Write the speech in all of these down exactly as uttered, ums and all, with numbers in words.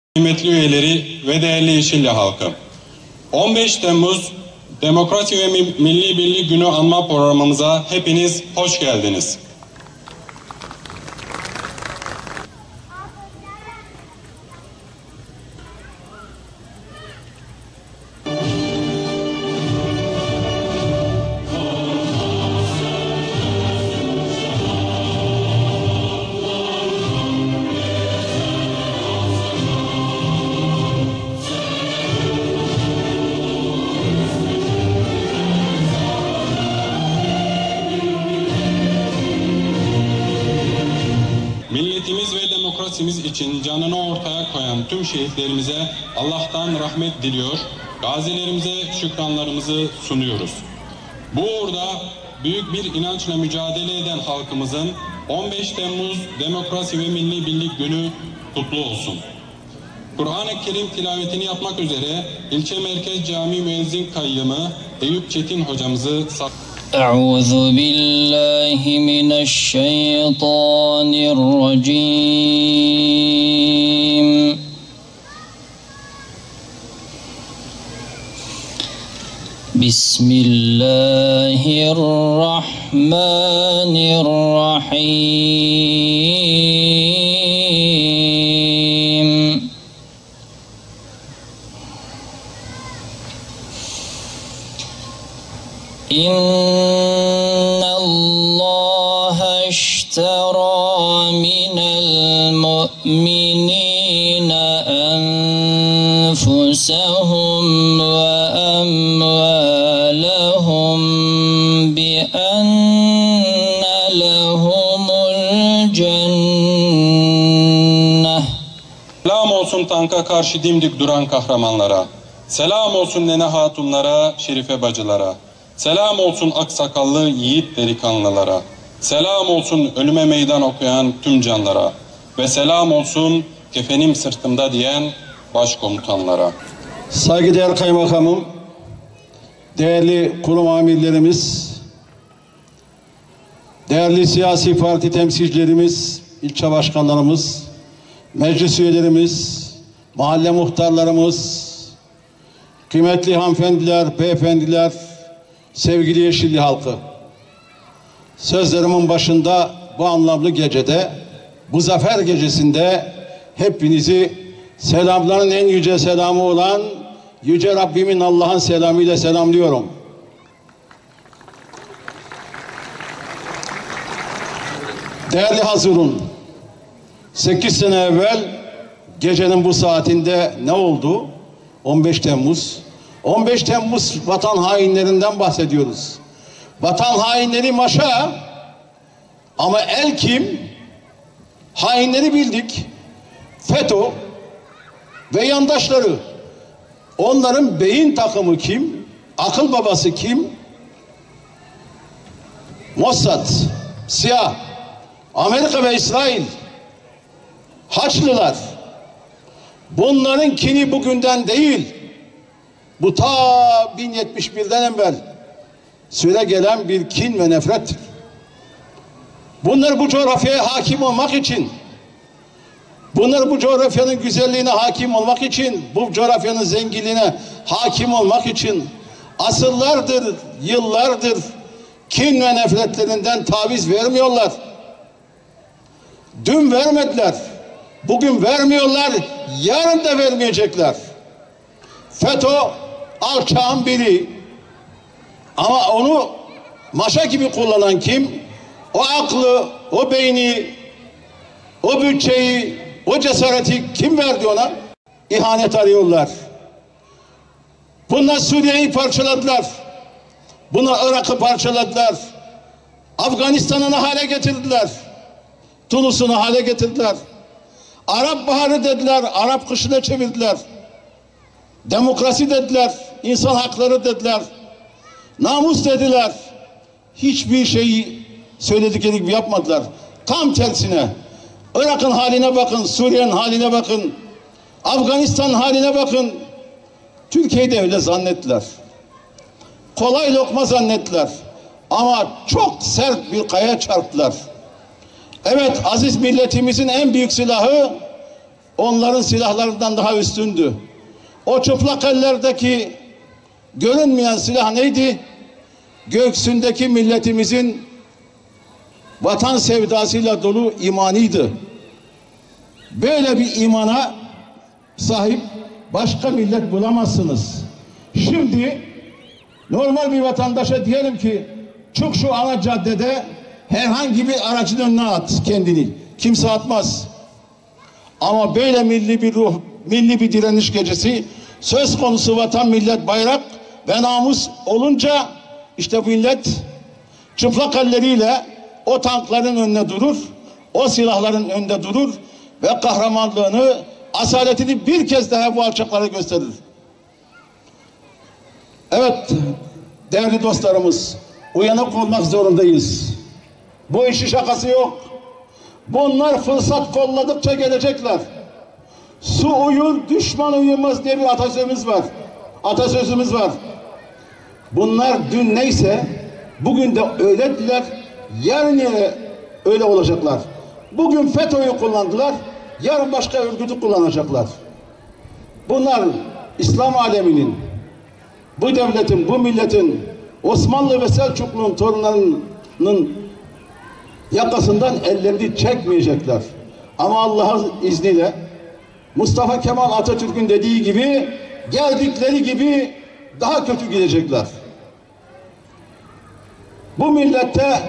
Kıymetli üyeleri ve değerli Yeşilli halkı, on beş Temmuz Demokrasi ve Milli Birlik Günü anma programımıza hepiniz hoş geldiniz. Milletimiz ve demokrasimiz için canını ortaya koyan tüm şehitlerimize Allah'tan rahmet diliyor, gazilerimize şükranlarımızı sunuyoruz. Bu uğurda büyük bir inançla mücadele eden halkımızın on beş Temmuz Demokrasi ve Milli Birlik Günü kutlu olsun. Kur'an-ı Kerim tilavetini yapmak üzere ilçe merkez cami müezzin kayyımı Eyüp Çetin hocamızı أعوذ بالله من الشيطان الرجيم بسم الله الرحمن الرحيم إن الله اشترى من المؤمنين أنفسهم وأموالهم بأن لهم الجنة. Selam olsun tanka karşı dimdik duran kahramanlara. Selam olsun nene hatunlara, şerife bacılara. Selam olsun aksakallı yiğit delikanlılara. Selam olsun ölüme meydan okuyan tüm canlara. Ve selam olsun kefenim sırtımda diyen başkomutanlara. Saygıdeğer kaymakamım, değerli kurum amirlerimiz, değerli siyasi parti temsilcilerimiz, ilçe başkanlarımız, meclis üyelerimiz, mahalle muhtarlarımız, kıymetli hanımefendiler, beyefendiler, sevgili Yeşilli halkı, sözlerimin başında bu anlamlı gecede, bu zafer gecesinde hepinizi selamların en yüce selamı olan Yüce Rabbimin Allah'ın selamıyla selamlıyorum. Değerli hazırın, sekiz sene evvel gecenin bu saatinde ne oldu? on beş Temmuz. on beş Temmuz vatan hainlerinden bahsediyoruz. Vatan hainleri maşa, ama el kim? Hainleri bildik. FETÖ ve yandaşları. Onların beyin takımı kim? Akıl babası kim? Mossad, S İ A, Amerika ve İsrail, Haçlılar. Bunların kini bugünden değil, bu ta bin yetmiş birden evvel süre gelen bir kin ve nefrettir. Bunlar bu coğrafyaya hakim olmak için, bunlar bu coğrafyanın güzelliğine hakim olmak için, bu coğrafyanın zenginliğine hakim olmak için asırlardır, yıllardır kin ve nefretlerinden taviz vermiyorlar. Dün vermediler, bugün vermiyorlar, yarın da vermeyecekler. FETÖ alçağın biri, ama onu maşa gibi kullanan kim? O aklı, o beyni, o bütçeyi, o cesareti kim verdi ona? İhanet arıyorlar. Bunlar Suriye'yi parçaladılar. Bunlar Irak'ı parçaladılar. Afganistan'ı hale getirdiler. Tunus'unu hale getirdiler. Arap Baharı dediler, Arap kışına çevirdiler. Demokrasi dediler, insan hakları dediler, namus dediler. Hiçbir şeyi söyledikleri gibi yapmadılar. Tam tersine Irak'ın haline bakın, Suriye'nin haline bakın, Afganistan'ın haline bakın. Türkiye'de öyle zannettiler. Kolay lokma zannettiler. Ama çok sert bir kaya çarptılar. Evet, aziz milletimizin en büyük silahı onların silahlarından daha üstündü. O çıplak ellerdeki görünmeyen silah neydi? Göksündeki milletimizin vatan sevdasıyla dolu imanıydı. Böyle bir imana sahip başka millet bulamazsınız. Şimdi normal bir vatandaşa diyelim ki çık şu ana caddede herhangi bir aracın önüne at kendini. Kimse atmaz. Ama böyle milli bir ruh, milli bir direniş gecesi söz konusu vatan, millet, bayrak ve namus olunca işte millet çıplak elleriyle o tankların önüne durur, o silahların önünde durur ve kahramanlığını, asaletini bir kez daha bu alçaklara gösterir. Evet, değerli dostlarımız, uyanık olmak zorundayız. Bu işin şakası yok. Bunlar fırsat kolladıkça gelecekler. Su uyur, düşman uyumaz diye bir atasözümüz var. Atasözümüz var. Bunlar dün neyse bugün de öylediler, yarın yine öyle olacaklar. Bugün FETÖ'yü kullandılar, yarın başka örgütü kullanacaklar. Bunlar İslam aleminin, bu devletin, bu milletin, Osmanlı ve Selçuklu'nun torunlarının yakasından ellerini çekmeyecekler. Ama Allah'ın izniyle Mustafa Kemal Atatürk'ün dediği gibi geldikleri gibi daha kötü gidecekler. Bu millette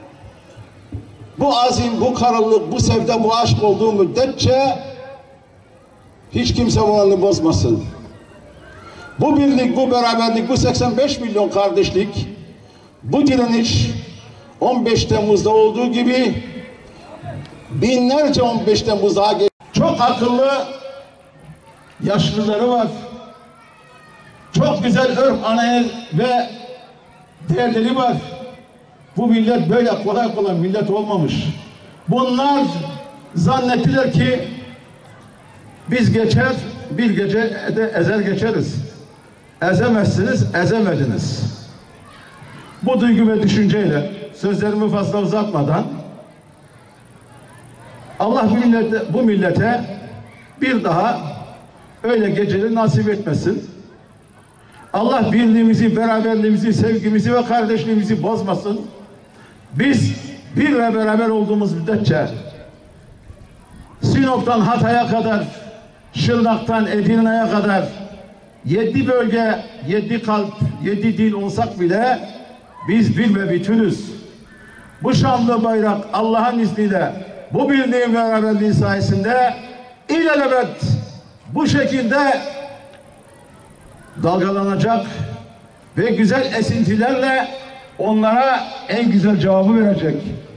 bu azim, bu kararlılık, bu sevda, bu aşk olduğu müddetçe hiç kimse moralini bozmasın. Bu birlik, bu beraberlik, bu seksen beş milyon kardeşlik, bu direniş on beş Temmuz'da olduğu gibi binlerce on beş Temmuz daha geç. Çok akıllı yaşlıları var. Çok güzel örf, anayel ve değerleri var. Bu millet böyle kolay kolay millet olmamış. Bunlar zannettiler ki biz geçer, bir gece de ezer geçeriz. Ezemezsiniz, ezemediniz. Bu duygu ve düşünceyle sözlerimi fazla uzatmadan Allah bu millete, bu millete bir daha öyle geceleri nasip etmesin. Allah birliğimizi, beraberliğimizi, sevgimizi ve kardeşliğimizi bozmasın. Biz bir ve beraber olduğumuz müddetçe Sinop'tan Hatay'a kadar, Şırnak'tan Edirne'ye kadar yedi bölge, yedi kalp, yedi dil olsak bile biz bir ve bütünüz. Bu şanlı bayrak Allah'ın izniyle bu birliğin ve beraberliğin sayesinde ilelebet bu şekilde dalgalanacak ve güzel esintilerle onlara en güzel cevabı verecek.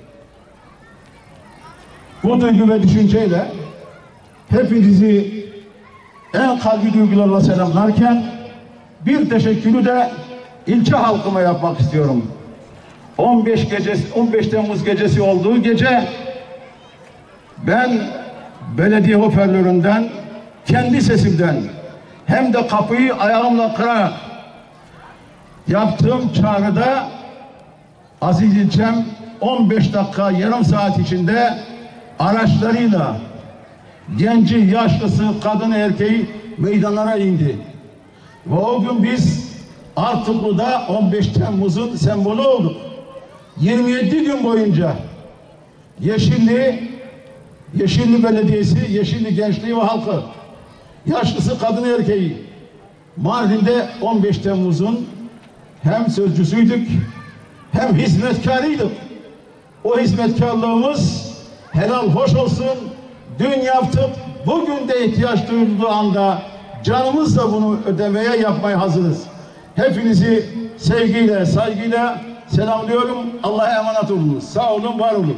Bu duygu ve düşünceyle hepinizi en kalbi duygularla selamlarken bir teşekkürü de ilçe halkıma yapmak istiyorum. on beş gecesi, on beş Temmuz gecesi olduğu gece ben belediye hoparlöründen, kendi sesimden hem de kapıyı ayağımla kırarak yaptığım çağrıda aziz ilçem on beş dakika, yarım saat içinde araçlarıyla genci, yaşlısı, kadını, erkeği meydanlara indi. Ve o gün biz Artuklu'da on beş Temmuz'un sembolü olduk. yirmi yedi gün boyunca Yeşilli, Yeşilli Belediyesi, Yeşilli Gençliği ve halkı, yaşlısı, kadını, erkeği Mardin'de on beş Temmuz'un hem sözcüsüydük hem hizmetkarıydık. O hizmetkarlığımız helal hoş olsun. Dün yaptık, bugün de ihtiyaç duyulduğu anda canımızla bunu ödemeye, yapmaya hazırız. Hepinizi sevgiyle, saygıyla selamlıyorum. Allah'a emanet olunuz. Sağ olun, var olun.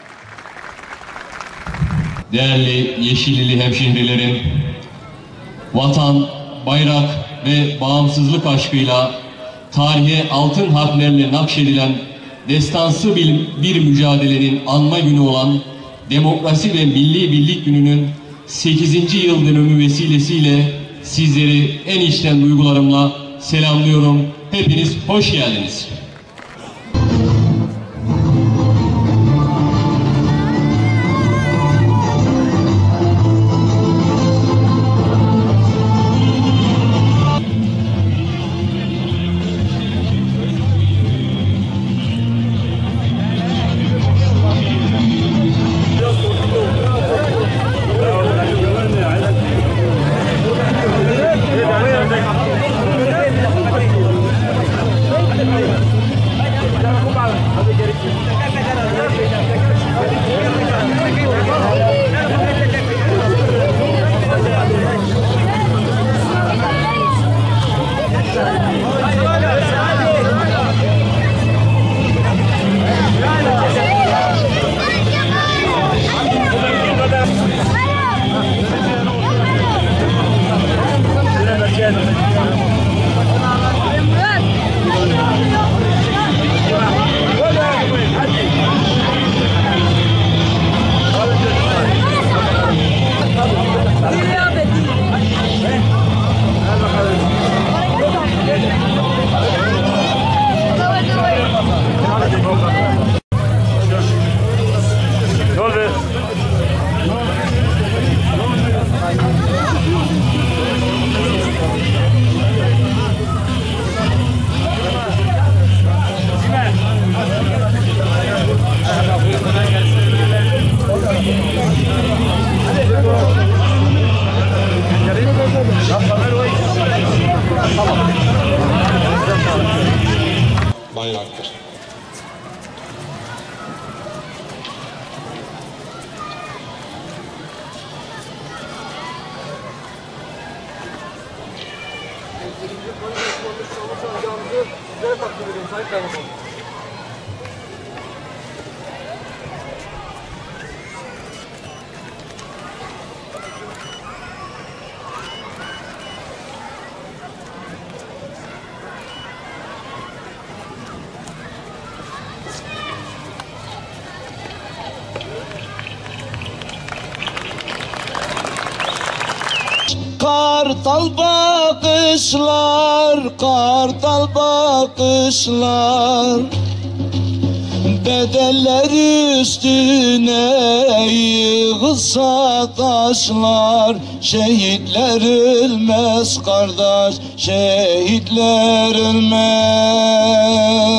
Değerli Yeşillili hemşehrilerim, vatan, bayrak ve bağımsızlık aşkıyla tarihe altın harflerle nakşedilen destansı bir, bir mücadelenin anma günü olan Demokrasi ve Milli Birlik Günü'nün sekizinci yıl dönümü vesilesiyle sizleri en içten duygularımla selamlıyorum. Hepiniz hoş geldiniz. Bayraktır. Kartal bakışlar, kartal bakışlar, bedeller üstüne yığılsa taşlar. Şehitler ölmez kardeş, şehitler ölmez.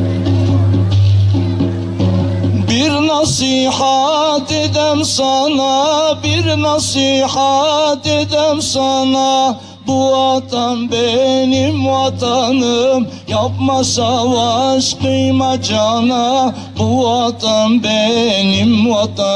Bir nasihat edem sana, bir nasihat edem sana. Bu vatan benim vatanım, yapma savaş, kıyma cana. Bu vatan benim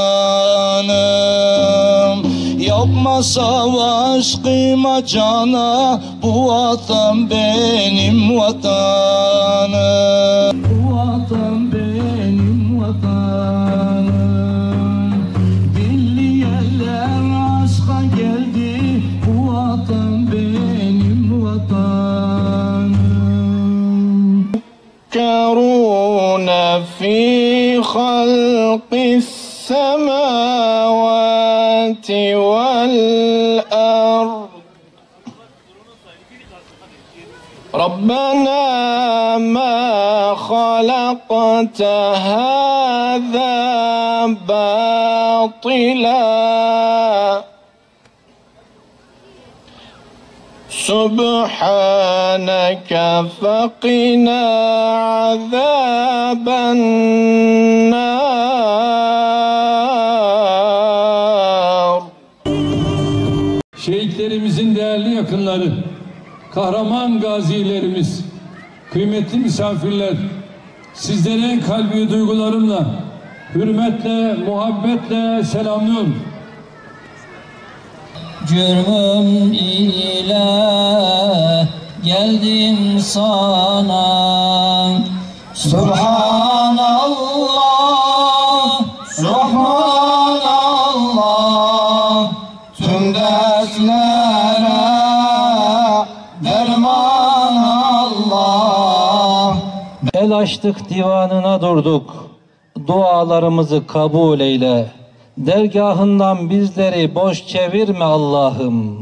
vatanım, yapma savaş, kıyma cana. Bu vatan benim vatanım, bu vatan benim vatanım. Dilli yerler aşka geldi, bu vatan benim vatanım. Kerune fi halqis semavati vel ard. ربنا ما خلقت هذا باطلا سبحانك فقنا عذاب النار. Şehitlerimizin değerli yakınları, kahraman gazilerimiz, kıymetli misafirler, sizleri en kalbi duygularımla, hürmetle, muhabbetle selamlıyorum. Cürmüm ile geldim sana. Subhanallah, Subhanallah. Tüm dertlere derman Allah. El açtık, divanına durduk. Dualarımızı kabul eyle. Dergahından bizleri boş çevirme Allah'ım.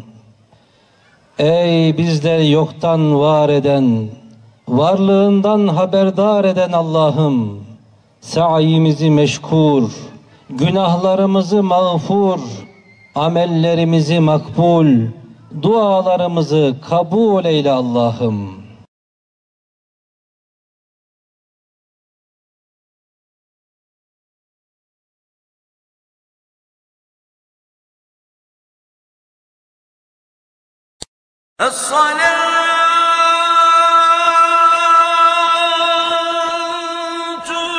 Ey bizleri yoktan var eden, varlığından haberdar eden Allah'ım. Sa'yimizi meşkur, günahlarımızı mağfur, amellerimizi makbul, dualarımızı kabul eyle Allah'ım. الصلاة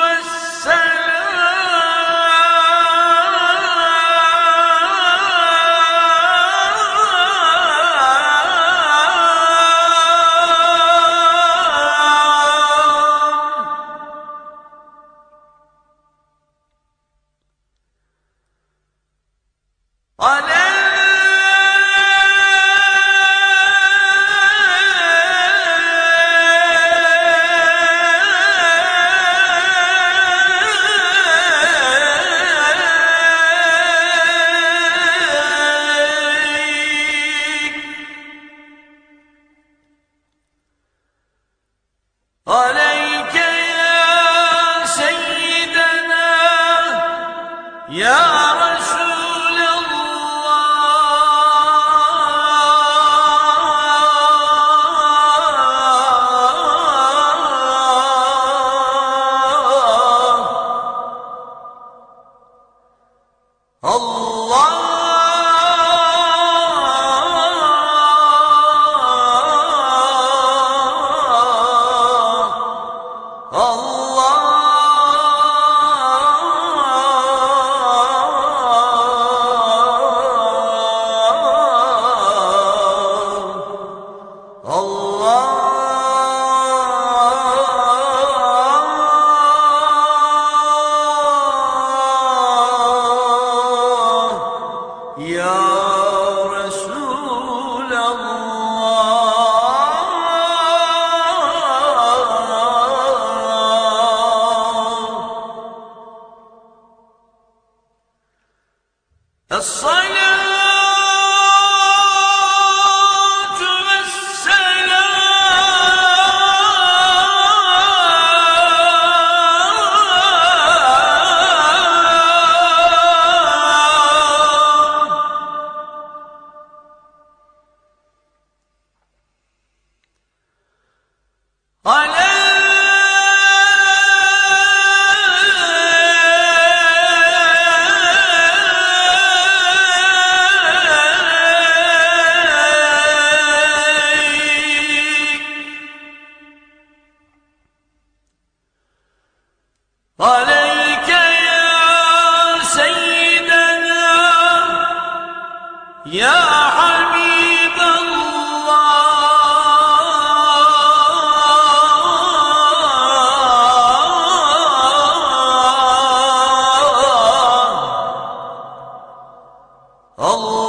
عليك يا سيدنا يا حبيب الله الله